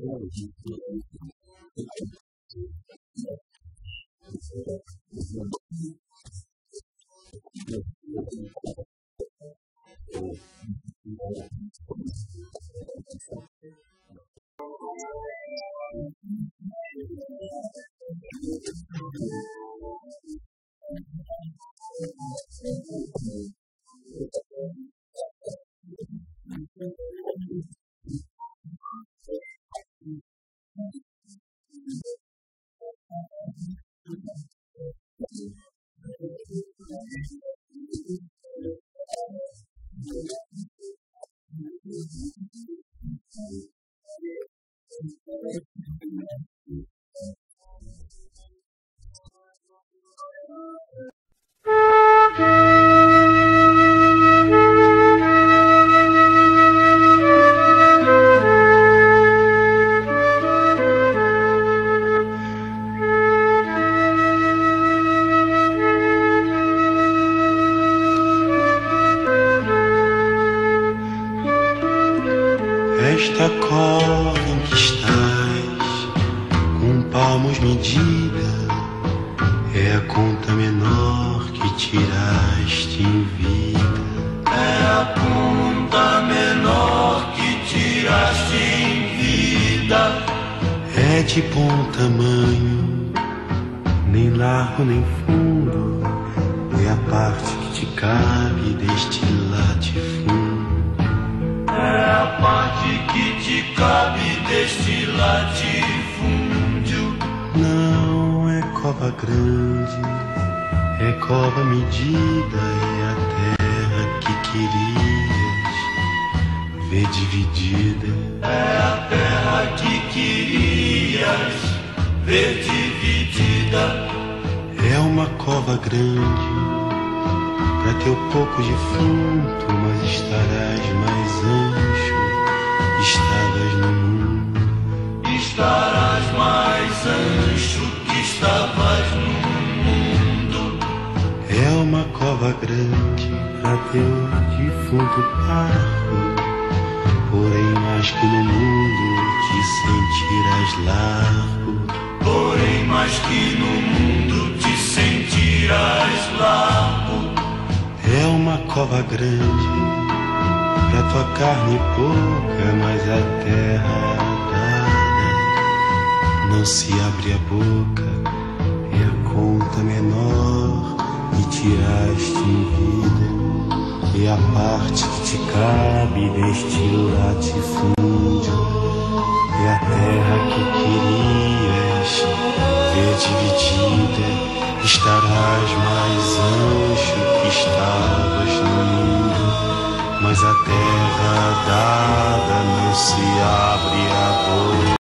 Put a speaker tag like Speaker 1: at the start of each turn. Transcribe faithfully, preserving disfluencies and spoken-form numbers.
Speaker 1: Esta cova em que estás, com palmos medida, é a conta menor que tiraste em vida.
Speaker 2: É a conta menor que tiraste em vida.
Speaker 1: É de bom tamanho, nem largo nem fundo, é a parte que te cabe deste latifúndio.
Speaker 2: É a parte que te cabe deste latifúndio.
Speaker 1: Não é cova grande, é cova medida, é a terra que querias ver dividida.
Speaker 2: É a terra que querias ver dividida.
Speaker 1: É uma cova grande, pra teu pouco defunto, mas estarás mais ancho, estavas no mundo.
Speaker 2: Estarás mais ancho que estavas no mundo.
Speaker 1: É uma cova grande, pra teu defunto parco, porém mais que no mundo te sentirás largo.
Speaker 2: Porém mais que no mundo te sentirás largo.
Speaker 1: É uma cova grande, pra tua carne pouca, mas a terra dada não se abre a boca. É a conta menor que tiraste em vida, é a parte que te cabe deste latifúndio. É a terra que querias ver dividida. Estarás mais ancho que estavas no mundo, mas a terra dada não se abre a boca.